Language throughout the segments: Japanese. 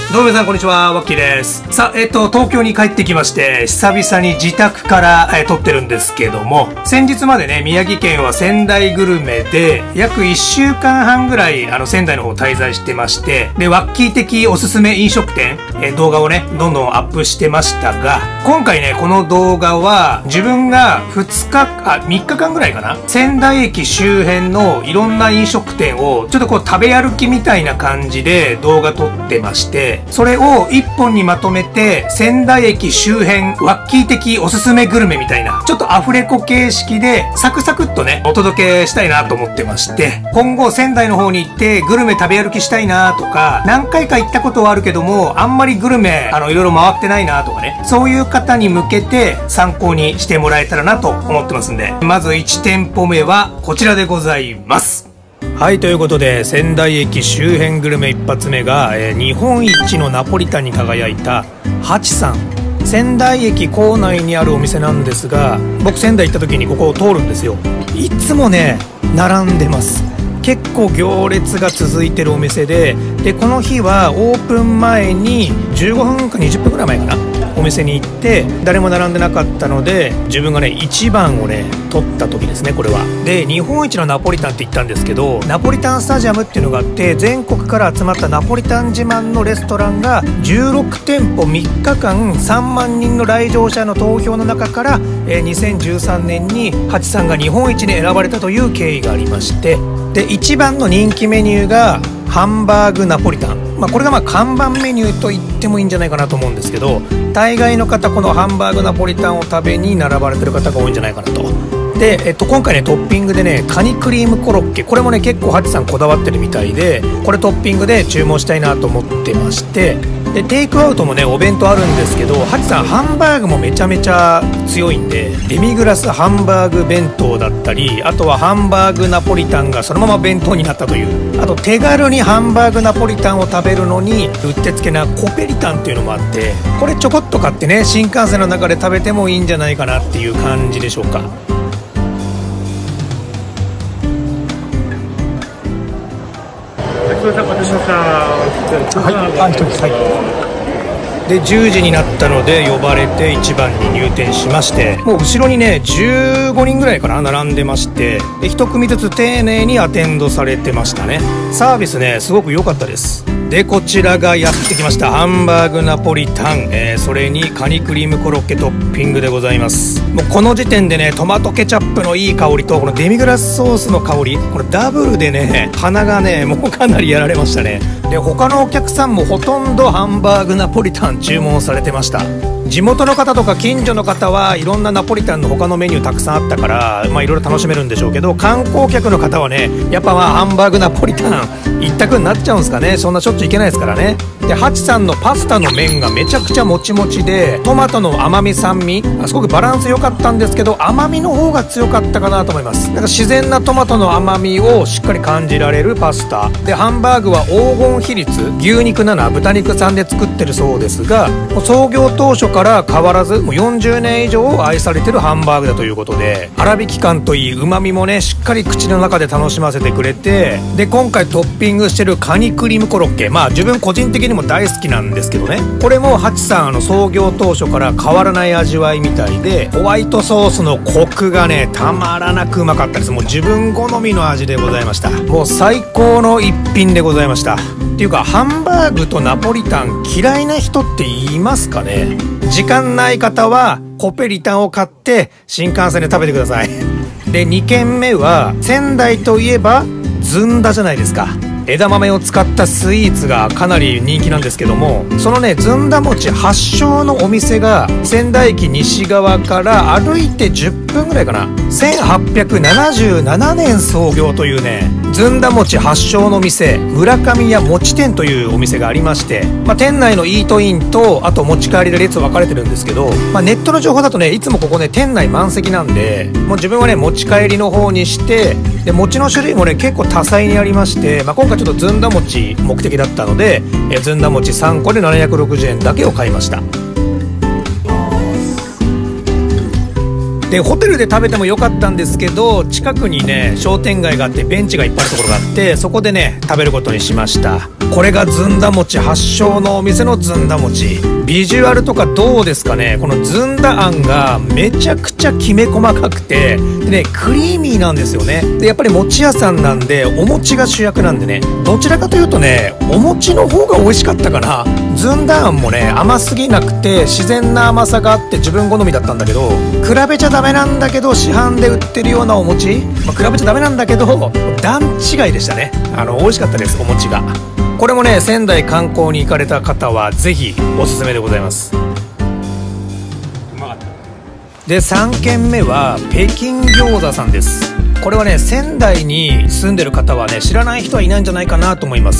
どうも皆さんこんにちは、ワッキーです。さあ、東京に帰ってきまして、久々に自宅から、撮ってるんですけども、先日までね、宮城県は仙台グルメで、約1週間半ぐらい、仙台の方滞在してまして、で、ワッキー的おすすめ飲食店、動画をね、どんどんアップしてましたが、今回ね、この動画は、自分が3日間ぐらいかな、仙台駅周辺のいろんな飲食店を、ちょっとこう食べ歩きみたいな感じで動画撮ってまして、それを一本にまとめて仙台駅周辺ワッキー的おすすめグルメみたいなちょっとアフレコ形式でサクサクっとねお届けしたいなと思ってまして、今後仙台の方に行ってグルメ食べ歩きしたいなとか、何回か行ったことはあるけどもあんまりグルメいろいろ回ってないなとかね、そういう方に向けて参考にしてもらえたらなと思ってますんで、まず1店舗目はこちらでございます。はい、ということで仙台駅周辺グルメ一発目が、日本一のナポリタンに輝いたハチさん。仙台駅構内にあるお店なんですが、僕仙台行った時にここを通るんですよ。いつもね並んでます。結構行列が続いてるお店で、この日はオープン前に15分か20分ぐらい前かな、お店に行って誰も並んでなかったので、自分がね1番をね取った時ですね、これは。で、日本一のナポリタンって言ったんですけど、ナポリタンスタジアムっていうのがあって、全国から集まったナポリタン自慢のレストランが16店舗3日間3万人の来場者の投票の中から、2013年にハチさんが日本一に選ばれたという経緯がありまして、で一番の人気メニューがハンバーグナポリタン、これが看板メニューと言ってもいいんじゃないかなと思うんですけど、大概の方このハンバーグナポリタンを食べに並ばれてる方が多いんじゃないかなと。で、今回ねトッピングでねカニクリームコロッケ、これもね結構ハチさんこだわってるみたいで、これトッピングで注文したいなと思ってまして、でテイクアウトもねお弁当あるんですけど、ハチさんハンバーグもめちゃめちゃ強いんで、デミグラスハンバーグ弁当だったり、あとはハンバーグナポリタンがそのまま弁当になったという、あと手軽にハンバーグナポリタンを食べるのにうってつけなコペリタンっていうのもあって、これちょこっと買ってね新幹線の中で食べてもいいんじゃないかなっていう感じでしょうか。で10時になったので呼ばれて1番に入店しまして、もう後ろにね15人ぐらいかな並んでまして、で1組ずつ丁寧にアテンドされてましたね。サービスねすごく良かったです。でこちらがやってきました、ハンバーグナポリタン、それにカニクリームコロッケトッピングでございます。もうこの時点でねトマトケチャップのいい香りとこのデミグラスソースの香り、これダブルでね鼻がねもうかなりやられましたね。で他のお客さんもほとんどハンバーグナポリタン注文されてました。地元の方とか近所の方はいろんなナポリタンの他のメニューたくさんあったからいろいろ楽しめるんでしょうけど、観光客の方はねやっぱハンバーグナポリタン一択になっちゃうんですかね。そんなしょっちゅういけないですからね。でハチさんのパスタの麺がめちゃくちゃもちもちで、トマトの甘み酸味すごくバランス良かったんですけど、甘みの方が強かったかなと思います。なんか自然なトマトの甘みをしっかり感じられるパスタで、ハンバーグは黄金比率牛肉7豚肉3で作ってるそうですが、もう創業当初から変わらずもう40年以上愛されてるハンバーグだということで、粗挽き感といい旨味もねしっかり口の中で楽しませてくれて、で今回トッピングしてるカニクリームコロッケ、自分個人的にも大好きなんですけどね、これもハチさん創業当初から変わらない味わいみたいで、ホワイトソースのコクがねたまらなくうまかったです。もう自分好みの味でございました。もう最高の一品でございました。っていうかハンバーグとナポリタン嫌いな人っていますかね。時間ない方はコペリタンを買って新幹線で食べてください。で2軒目は仙台といえばずんだじゃないですか。枝豆を使ったスイーツがかなり人気なんですけども、そのねずんだ餅発祥のお店が仙台駅西側から歩いて10分ぐらいかな、1877年創業というねずんだ餅発祥の店、村上屋餅店というお店がありまして、店内のイートインとあと持ち帰りで列分かれてるんですけど、ネットの情報だとねいつもここね店内満席なんで、もう自分はね持ち帰りの方にして、で餅の種類もね結構多彩にありまして、今回ちょっとずんだ餅目的だったので、ずんだ餅3個で760円だけを買いました。でホテルで食べてもよかったんですけど、近くにね商店街があってベンチがいっぱいあるところがあって、そこでね食べることにしました。 これがずんだ餅発祥のお店のずんだ餅。ビジュアルとかどうですかね。このずんだあんがめちゃくちゃきめ細かくて、でね、クリーミーなんですよね。でやっぱり餅屋さんなんでお餅が主役なんでね、どちらかというとね、お餅の方が美味しかったかな。ずんだあんもね、甘すぎなくて自然な甘さがあって自分好みだったんだけど、比べちゃダメなんだけど市販で売ってるようなお餅、比べちゃダメなんだけど段違いでしたね。美味しかったです、お餅が。これもね、仙台観光に行かれた方はぜひおすすめでございます。で3軒目は北京餃子さんです。これはね、仙台に住んでる方はね、知らない人はいないんじゃないかなと思います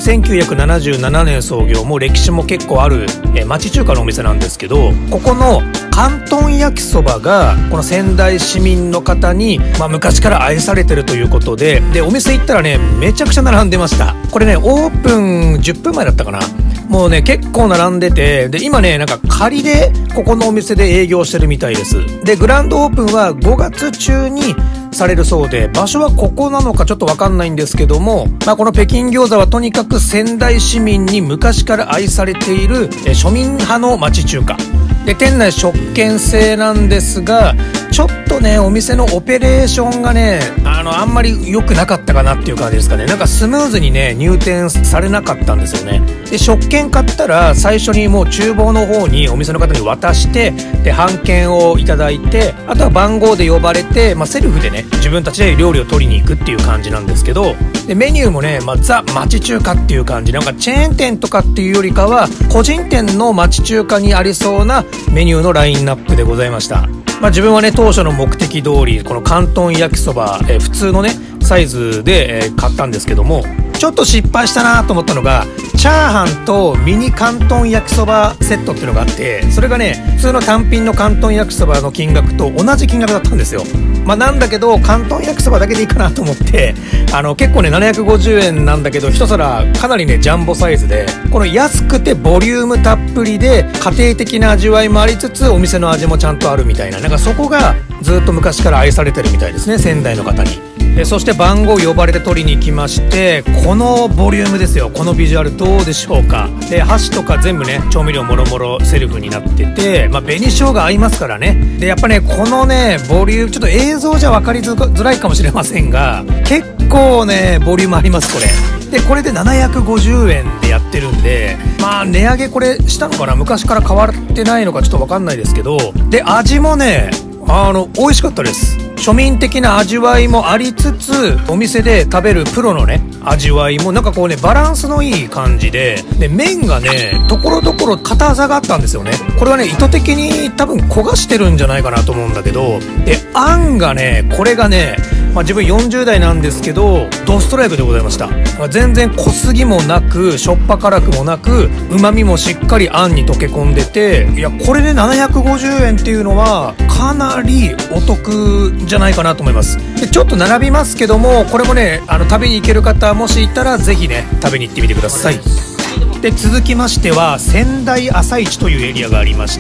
。1977年創業、もう歴史も結構ある町中華のお店なんですけど、ここの広東焼きそばがこの仙台市民の方に、昔から愛されてるということで、お店行ったらね、めちゃくちゃ並んでました。これね、オープン10分前だったかな。もうね、結構並んでて、で今ね、なんか仮でここのお店で営業してるみたいです。でグランドオープンは5月中にされるそうで、場所はここなのかちょっとわかんないんですけども、この北京餃子はとにかく仙台市民に昔から愛されている庶民派の町中華で、店内食券制なんですが、ちょっとね、お店のオペレーションがね、あんまり良くなかったかなっていう感じですかね。なんかスムーズにね、入店されなかったんですよね。で食券買ったら最初にもう厨房の方にお店の方に渡して、で半券をいただいて、あとは番号で呼ばれて、セルフでね、自分たちで料理を取りに行くっていう感じなんですけど、でメニューもね、ザ町中華っていう感じ、なんかチェーン店とかっていうよりかは個人店の町中華にありそうなメニューのラインナップでございました。自分はね、当初の目的通りこの広東焼きそば、普通のねサイズで、買ったんですけども、ちょっと失敗したなと思ったのが、チャーハンとミニ広東焼きそばセットっていうのがあって、それがね、普通の単品の広東焼きそばの金額と同じ金額だったんですよ。なんだけど広東焼きそばだけでいいかなと思って、結構ね750円なんだけど、一皿かなりねジャンボサイズで、この安くてボリュームたっぷりで家庭的な味わいもありつつ、お店の味もちゃんとあるみたいな、なんかそこがずっと昔から愛されてるみたいですね、仙台の方に。そして番号呼ばれて取りに行きまして、このボリュームですよ。このビジュアルどうでしょうか。で箸とか全部ね、調味料もろもろセルフになってて、紅生姜合いますからね。でやっぱね、このねボリューム、ちょっと映像じゃ分かりづらいかもしれませんが、結構ねボリュームあります、これ。でこれで750円でやってるんで、値上げこれしたのかな、昔から変わってないのかちょっと分かんないですけど、で味もね美味しかったです。庶民的な味わいもありつつ、お店で食べるプロのね味わいもなんかこうね、バランスのいい感じで、麺がねところどころ硬さがあったんですよね。これはね、意図的に多分焦がしてるんじゃないかなと思うんだけど、であんがね、これがね、自分40代なんですけど、ドストライクでございました。全然濃すぎもなく、しょっぱ辛くもなく、旨味もしっかりあんに溶け込んでて、いやこれで750円っていうのはかなりお得じゃないかなと思います。でちょっと並びますけども、これもね食べに行ける方もしいたらぜひね食べに行ってみてください。で続きましては仙台朝市というエリアがありまして、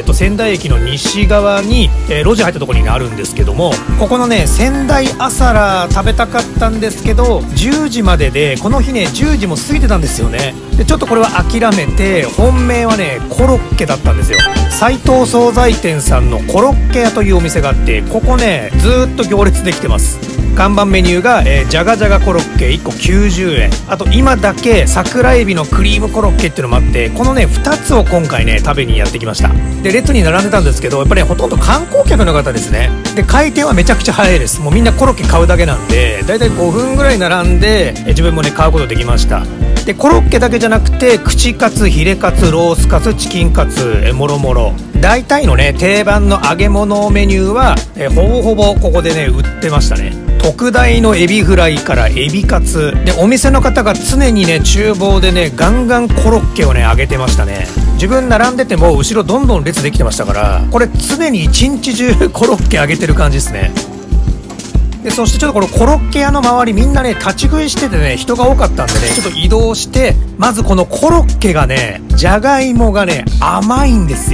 仙台駅の西側に、路地入ったところにあるんですけども、ここのね仙台朝ラ食べたかったんですけど、10時までで、この日ね10時も過ぎてたんですよね。でちょっとこれは諦めて、本命はねコロッケだったんですよ。斉藤惣菜店さんのコロッケ屋というお店があって、ここねずーっと行列できてます。看板メニューが、じゃがじゃがコロッケ1個90円、あと今だけ桜エビのクリームコロッケっていうのもあって、このね2つを今回ね食べにやってきました。で列に並んでたんですけど、やっぱり、ほとんど観光客の方ですね。で開店はめちゃくちゃ早いです。もうみんなコロッケ買うだけなんで、だいたい5分ぐらい並んで、自分もね買うことできました。でコロッケだけじゃなくて、串カツ、ヒレカツ、ロースカツ、チキンカツ、もろもろ大体のね定番の揚げ物メニューは、ほぼほぼここでね売ってましたね。特大のエビフライからエビカツで、お店の方が常にね厨房でねガンガンコロッケをね揚げてましたね。自分並んでても後ろどんどん列できてましたから、これ常に一日中コロッケ揚げてる感じですね。でそしてちょっとこのコロッケ屋の周りみんなね立ち食いしててね、人が多かったんでね、ちょっと移動して、まずこのコロッケがね、じゃがいもがね甘いんですよ。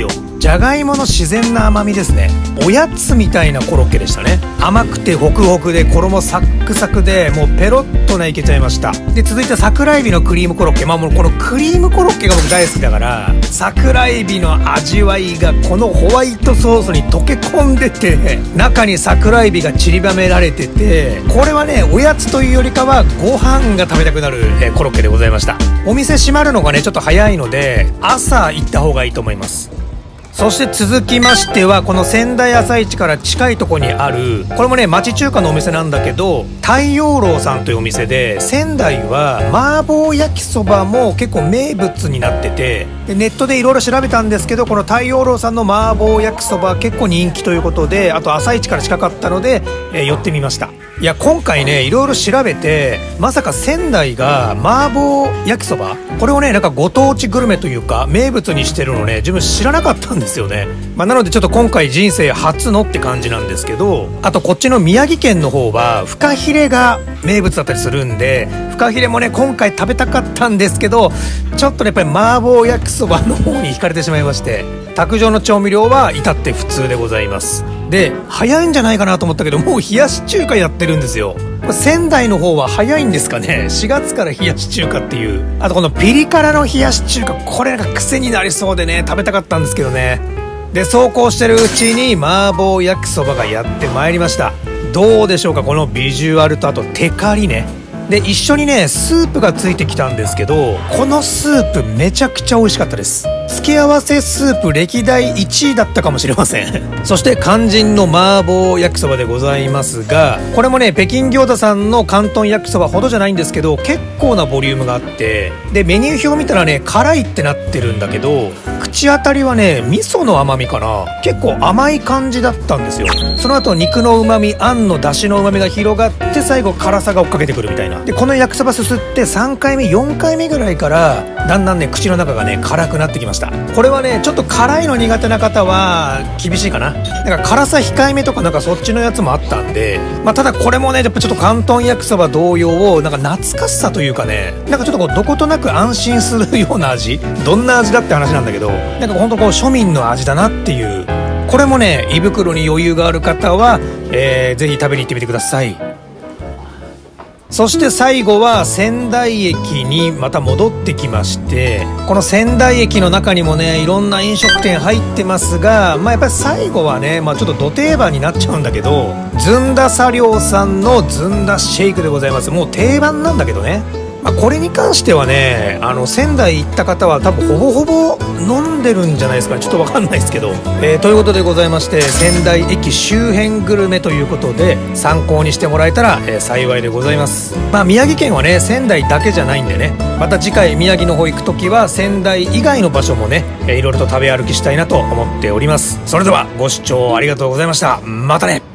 じゃがいもの自然な甘みですね。おやつみたいなコロッケでしたね。甘くてホクホクで衣サックサクでもうペロッとねいけちゃいました。で続いて桜エビのクリームコロッケ。まあもうこのクリームコロッケが僕大好きだから、桜エビの味わいがこのホワイトソースに溶け込んでて、中に桜エビが散りばめられてて、これはねおやつというよりかはご飯が食べたくなるコロッケでございました。お店閉まるのがねちょっと早いので朝行った方がいいと思います。そして続きましては、この仙台朝市から近いところにある、これもね町中華のお店なんだけど、太陽楼さんというお店で、仙台は麻婆焼きそばも結構名物になってて、でネットでいろいろ調べたんですけど、この太陽楼さんの麻婆焼きそば結構人気ということで、あと朝市から近かったので、寄ってみました。いや今回ねいろいろ調べて、まさか仙台が麻婆焼きそば、これをねなんかご当地グルメというか名物にしてるのね自分知らなかったんですよね。なのでちょっと今回人生初のって感じなんですけど、あとこっちの宮城県の方はフカヒレが名物だったりするんで、フカヒレもね今回食べたかったんですけど、ちょっとねやっぱり麻婆焼きそばの方に惹かれてしまいまして、卓上の調味料は至って普通でございます。で早いんじゃないかなと思ったけど、もう冷やし中華やってるんですよ。仙台の方は早いんですかね。4月から冷やし中華っていう。あとこのピリ辛の冷やし中華、これが癖になりそうでね食べたかったんですけどね。でそうこうしてるうちに麻婆焼きそばがやってまいりました。どうでしょうか、このビジュアルとあとテカリね。で一緒にねスープがついてきたんですけど、このスープめちゃくちゃ美味しかったです。付け合わせスープ歴代1位だったかもしれませんそして肝心の麻婆焼きそばでございますが、これもね北京餃子さんの広東焼きそばほどじゃないんですけど、結構なボリュームがあって、でメニュー表を見たらね辛いってなってるんだけど、口当たりはね味噌の甘みかな、結構甘い感じだったんですよ。その後肉の旨味、あんの出汁の旨味が広がって、最後辛さが追っかけてくるみたいな。でこの焼きそばすすって3回目4回目ぐらいからだんだんね口の中がね辛くなってきました。これはねちょっと辛いの苦手な方は厳しいかな。なんか辛さ控えめとかなんかそっちのやつもあったんで、ただこれもねやっぱちょっと広東焼きそば同様、なんか懐かしさというかね、なんかちょっとこうどことなく安心するような味、どんな味だって話なんだけど、なんかほんとこう庶民の味だなっていう。これもね胃袋に余裕がある方は、ぜひ食べに行ってみてください。そして最後は仙台駅にまた戻ってきまして、この仙台駅の中にもねいろんな飲食店入ってますが、やっぱり最後はね、ちょっとド定番になっちゃうんだけど、ずんだ茶寮さんのずんだシェイクでございます。もう定番なんだけどね、これに関してはね仙台行った方は多分ほぼほぼ飲んでるんじゃないですかね。ちょっとわかんないですけど、ということでございまして、仙台駅周辺グルメということで参考にしてもらえたら、幸いでございます。宮城県はね仙台だけじゃないんでね、また次回宮城の方行く時は仙台以外の場所もねいろいろと食べ歩きしたいなと思っております。それではご視聴ありがとうございました。またね。